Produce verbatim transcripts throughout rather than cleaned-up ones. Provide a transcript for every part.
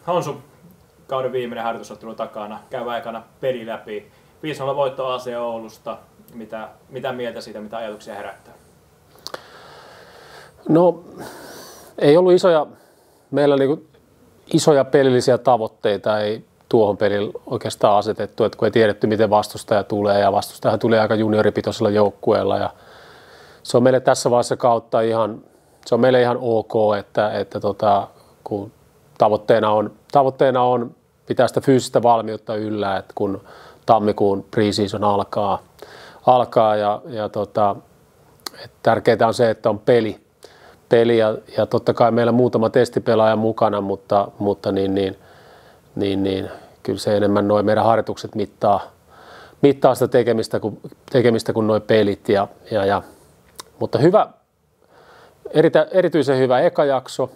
Honsu kauden viimeinen harjoitusottelu takana, käy aikana peli läpi. viisi nolla voitto A C Oulusta. Mitä, mitä mieltä siitä, mitä ajatuksia herättää? No, ei ollut isoja, meillä niinku isoja pelillisiä tavoitteita ei tuohon pelin oikeastaan asetettu, että kun ei tiedetty, miten vastustaja tulee, ja vastustajahan tulee aika junioripitoisella joukkueella, ja se on meille tässä vaiheessa kautta ihan, se on meille ihan ok, että, että tota, kun tavoitteena on, tavoitteena on pitää sitä fyysistä valmiutta yllä, että kun tammikuun pre-season alkaa, alkaa ja, ja tota, tärkeintä on se, että on peli, peli ja, ja totta kai meillä on muutama testipelaaja mukana, mutta, mutta niin, niin, niin, niin, kyllä se enemmän nuo meidän harjoitukset mittaa, mittaa sitä tekemistä kuin, tekemistä kuin nuo pelit. Ja, ja, ja, mutta hyvä, eritä, erityisen hyvä eka jakso,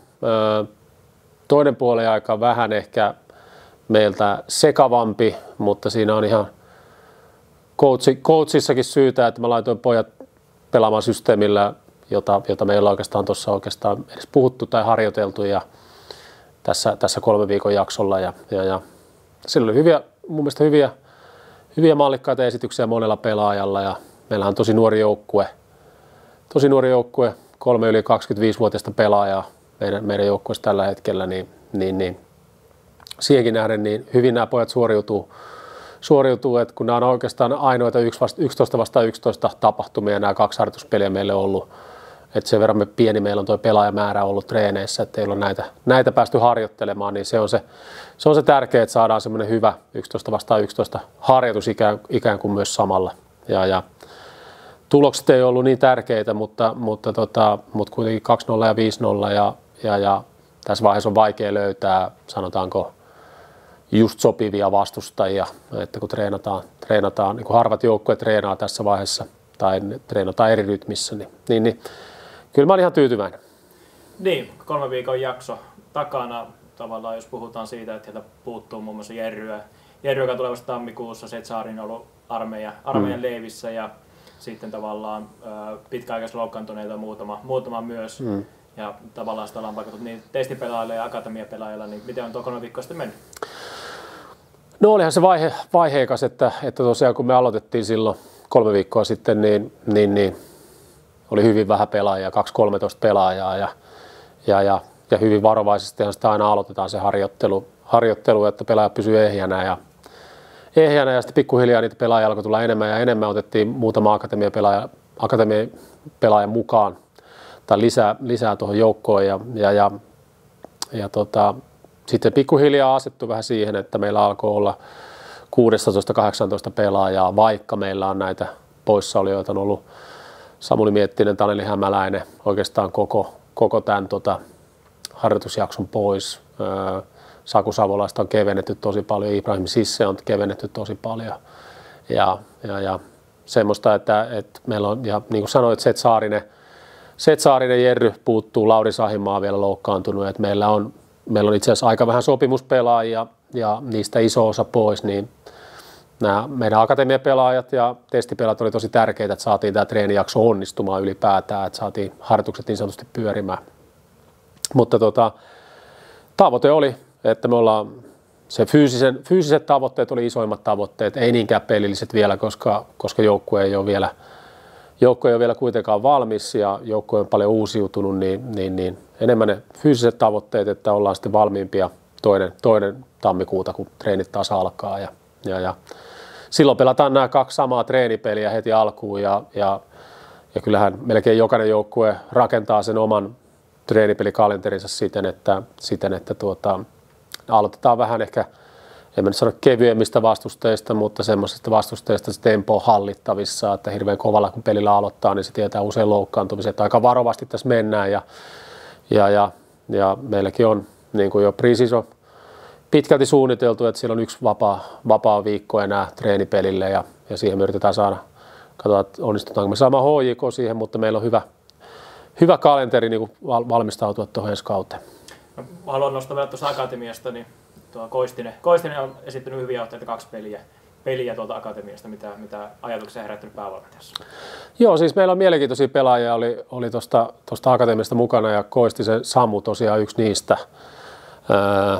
toinen puoli aika vähän ehkä meiltä sekavampi, mutta siinä on ihan coachi, coachissakin syytä, että mä laitoin pojat pelaamaan systeemillä, jota, jota meillä oikeastaan tuossa oikeastaan edes puhuttu tai harjoiteltu ja tässä, tässä kolmen viikon jaksolla. Ja, ja, ja sillä oli hyviä, mun mielestä hyviä, hyviä mallikkaita esityksiä monella pelaajalla ja meillä on tosi nuori joukkue, tosi nuori joukkue, kolme yli kaksikymmentäviisivuotiaista pelaajaa meidän, meidän joukkueessa tällä hetkellä, niin, niin, niin siihenkin nähden niin hyvin nämä pojat suoriutuu, suoriutuu että kun nämä on oikeastaan ainoita yksitoista vastaan yksitoista tapahtumia, nämä kaksi harjoituspeliä meille on ollut, että sen verran me pieni meillä on tuo pelaajamäärä ollut treeneissä, että ei ole näitä, näitä päästy harjoittelemaan, niin se on se, se on se tärkeää, että saadaan semmoinen hyvä yksitoista vastaan yksitoista harjoitus ikään, ikään kuin myös samalla. Ja, ja tulokset ei ollut niin tärkeitä, mutta, mutta, tota, mutta kuitenkin kaksi nolla ja viisi nolla ja, ja, ja tässä vaiheessa on vaikea löytää, sanotaanko, just sopivia vastustajia, että kun treenataan, treenataan niin kun harvat joukkueet treenaa tässä vaiheessa tai treenataan eri rytmissä, niin, niin, niin kyllä mä olin ihan tyytyväinen. Niin, kolme viikon jakso takana tavallaan, jos puhutaan siitä, että sieltä puuttuu muun muassa Jerryä. Jerry, joka tulee vasta tammikuussa, Setsaarin on ollut armeija, armeijan mm. leivissä ja sitten tavallaan pitkäaikaisesti loukkaantuneita muutama, muutama myös. Mm. Ja tavallaan sitä ollaan paikattu niin testipelaajilla ja akatemiapelaajilla, niin miten on tuo kolme viikkoa sitten mennyt? No olihan se vaihe, vaiheikas, että, että tosiaan kun me aloitettiin silloin kolme viikkoa sitten, niin, niin, niin oli hyvin vähän pelaajia, kaksi kolmetoista pelaajaa ja, ja, ja, ja hyvin varovaisestihan sitä aina aloitetaan se harjoittelu, harjoittelu että pelaaja pysyy ehjänä ja, ehjänä ja sitten pikkuhiljaa niitä pelaajia alkoi tulla enemmän ja enemmän, otettiin muutama akatemiapelaaja, akatemiapelaajan mukaan tai lisää, lisää tuohon joukkoon ja, ja, ja, ja tota, sitten pikkuhiljaa asettui vähän siihen, että meillä alkoi olla kuusitoista kahdeksantoista pelaajaa, vaikka meillä on näitä poissaolijoita on ollut Samuli Miettinen, Taneli Hämäläinen, oikeastaan koko, koko tämän tota, harjoitusjakson pois. Öö, Saku Savolaista on kevennetty tosi paljon, Ibrahim Sisse on kevennetty tosi paljon ja, ja, ja semmoista, että, että meillä on, ja niin kuin sanoit, Set Saarinen, Set Saarinen Jerry puuttuu, Lauri Sahimaa vielä loukkaantunut, että meillä on Meillä on itse asiassa aika vähän sopimuspelaajia ja niistä iso osa pois, niin nämä meidän akatemiapelaajat ja testipelaajat oli tosi tärkeitä, että saatiin tämä treenijakso onnistumaan ylipäätään, että saatiin harjoitukset niin sanotusti pyörimään. Mutta tota, tavoite oli, että me ollaan, se fyysisen, fyysiset tavoitteet oli isoimmat tavoitteet, ei niinkään pelilliset vielä, koska, koska joukkue ei ole vielä, joukkue ei ole vielä kuitenkaan valmis ja joukkue on paljon uusiutunut, niin, niin, niin enemmän ne fyysiset tavoitteet, että ollaan sitten valmiimpia toinen, toinen tammikuuta, kun treenit taas alkaa. Ja, ja, ja silloin pelataan nämä kaksi samaa treenipeliä heti alkuun ja, ja, ja kyllähän melkein jokainen joukkue rakentaa sen oman treenipelikalienterinsa siten, että, siten, että tuota, aloitetaan vähän ehkä, en mä nyt sano kevyemmistä vastusteista, mutta semmoisista vastusteista se tempo on hallittavissa, että hirveän kovalla kun pelillä aloittaa, niin se tietää usein loukkaantumisen, että aika varovasti tässä mennään ja Ja, ja, ja meilläkin on niin kuin jo pre-season pitkälti suunniteltu, että siellä on yksi vapaa, vapaa viikko enää treenipelille ja, ja siihen me yritetään saada, katsotaan, että onnistutaanko me saamaan H J K siihen, mutta meillä on hyvä, hyvä kalenteri niin kuin valmistautua tuohon ensi kauteen. No, haluan nostaa vielä tuossa akatemiasta, niin tuo Koistinen, Koistinen on esittänyt hyviä otteita kaksi peliä. peliä tuolta akatemiasta, mitä, mitä ajatuksia herättänyt päävalmentajassa? Joo, siis meillä on mielenkiintoisia pelaajia, oli, oli tuosta akatemiasta mukana ja Koistisen Samu tosiaan yksi niistä. Öö,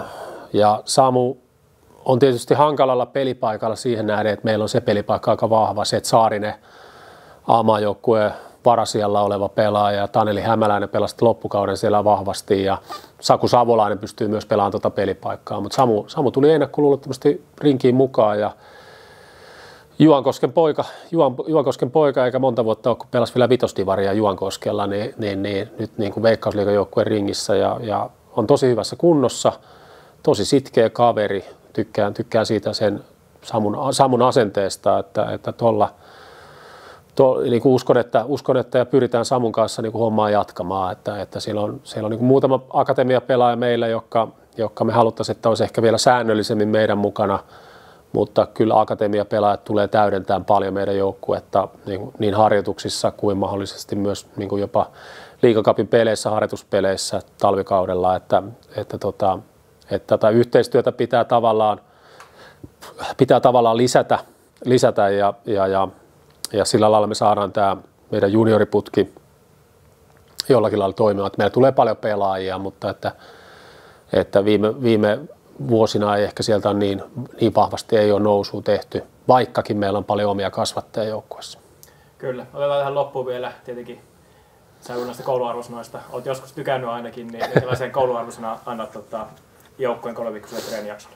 ja Samu on tietysti hankalalla pelipaikalla siihen nähden, että meillä on se pelipaikka aika vahva, se, että Saarinen A-maajoukkueen varasijalla oleva pelaaja ja Taneli Hämäläinen pelasi loppukauden siellä vahvasti ja Saku Savolainen pystyy myös pelaamaan tuota pelipaikkaa, mutta Samu, Samu tuli ennakkoluulottomasti rinkiin mukaan ja Juankosken poika, Juan, Juankosken poika eikä monta vuotta ole, kun pelasi vielä vitosdivaria Juankoskella, niin, niin, niin nyt niin kuin Veikkausliigajoukkueen ringissä ja, ja on tosi hyvässä kunnossa, tosi sitkeä kaveri, tykkään, tykkään siitä sen Samun, Samun asenteesta, että, että tuolla To, niin kuin uskon, että, uskon, että ja pyritään Samun kanssa niin kuin hommaa jatkamaan, että, että siellä on, siellä on niin kuin muutama akatemiapelaaja meillä, jotka, jotka me haluttaisiin, että olisi ehkä vielä säännöllisemmin meidän mukana, mutta kyllä akatemiapelaajat tulee täydentämään paljon meidän joukkuetta niin, niin harjoituksissa kuin mahdollisesti myös niin kuin jopa liigacupin peleissä, harjoituspeleissä talvikaudella, että, että, tota, että tätä yhteistyötä pitää tavallaan, pitää tavallaan lisätä, lisätä ja, ja, ja Ja sillä lailla me saadaan tämä meidän junioriputki jollakin lailla toimimaan. Meillä tulee paljon pelaajia, mutta että, että viime, viime vuosina ei ehkä sieltä on niin, niin vahvasti ei ole nousua tehty, vaikkakin meillä on paljon omia kasvattajia joukkueessa. Kyllä. Otetaan tähän loppuun vielä tietenkin sä näistä kouluarvosanoista. Olet joskus tykännyt ainakin, niin minkälaisen kouluarvosana annat tota, joukkueen kolmeviikkoiselle treenijaksolle?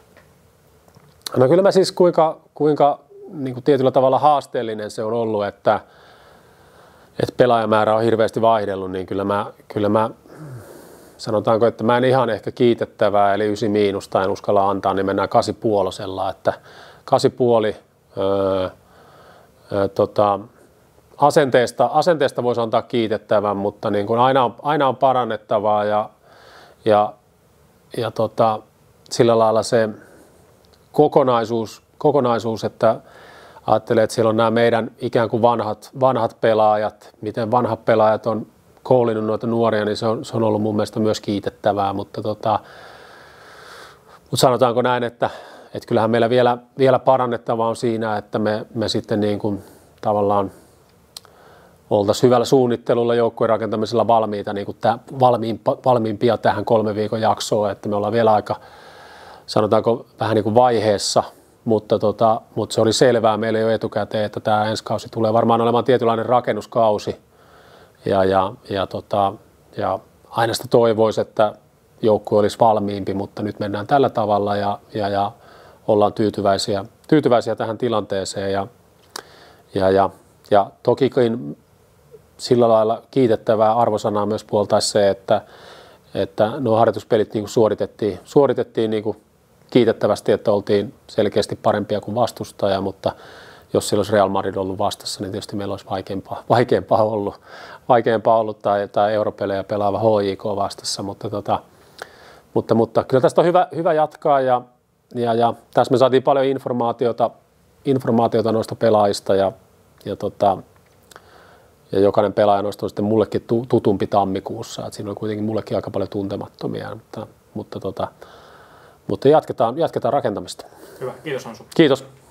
No kyllä mä siis kuinka, kuinka niin kuin tietyllä tavalla haasteellinen se on ollut, että, että pelaajamäärä on hirveästi vaihdellut, niin kyllä mä, kyllä mä sanotaanko, että mä en ihan ehkä kiitettävää, eli ysi miinusta en uskalla antaa, niin mennään kasi puolosella, että kasi puoli öö, öö, tota, asenteesta, asenteesta voisi antaa kiitettävän, mutta niin kuin aina, on, aina on parannettavaa ja, ja, ja tota, sillä lailla se kokonaisuus, kokonaisuus, että ajattelee, että siellä on nämä meidän ikään kuin vanhat, vanhat pelaajat, miten vanhat pelaajat on koulinut noita nuoria, niin se on, se on ollut mun mielestä myös kiitettävää, mutta, tota, mutta sanotaanko näin, että, että kyllähän meillä vielä, vielä parannettavaa on siinä, että me, me sitten niin kuin tavallaan oltaisiin hyvällä suunnittelulla joukkueen rakentamisella valmiita, niin kuin tämä, valmiin, valmiimpia tähän kolmen viikon jaksoon, että me ollaan vielä aika, sanotaanko vähän niin kuin vaiheessa, Mutta, tota, mutta se oli selvää meille jo etukäteen, että tämä ensi kausi tulee varmaan olemaan tietynlainen rakennuskausi. Ja, ja, ja, tota, ja aina sitä toivoisi, että joukkue olisi valmiimpi, mutta nyt mennään tällä tavalla ja, ja, ja ollaan tyytyväisiä, tyytyväisiä tähän tilanteeseen. Ja, ja, ja, ja tokikin sillä lailla kiitettävää arvosanaa myös puoltaisi se, että, että nuo harjoituspelit niin kuin suoritettiin, suoritettiin niin kuin kiitettävästi, että oltiin selkeästi parempia kuin vastustaja, mutta jos siellä olisi Real Madrid ollut vastassa, niin tietysti meillä olisi vaikeampaa, vaikeampaa ollut, vaikeampaa ollut tai, tai europelejä pelaava H J K vastassa, mutta, tota, mutta, mutta kyllä tästä on hyvä, hyvä jatkaa ja, ja, ja tässä me saatiin paljon informaatiota, informaatiota noista pelaajista ja, ja, tota, ja jokainen pelaaja noista on sitten mullekin tutumpi tammikuussa, että siinä on kuitenkin mullekin aika paljon tuntemattomia, mutta, mutta tota, Mutta jatketaan, jatketaan rakentamista. Hyvä, kiitos Hansu. Kiitos.